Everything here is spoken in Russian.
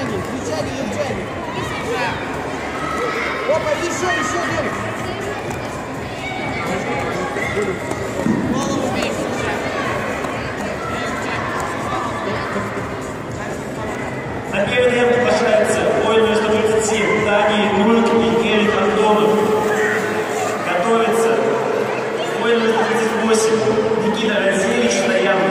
Евгений. Опа, еще, Дим. Голову бей. На первый ряд приглашается воин номер 137 Дани Нурк и Эрик Антонов. Готовится воин номер 138 Никита Разевич Стоянов.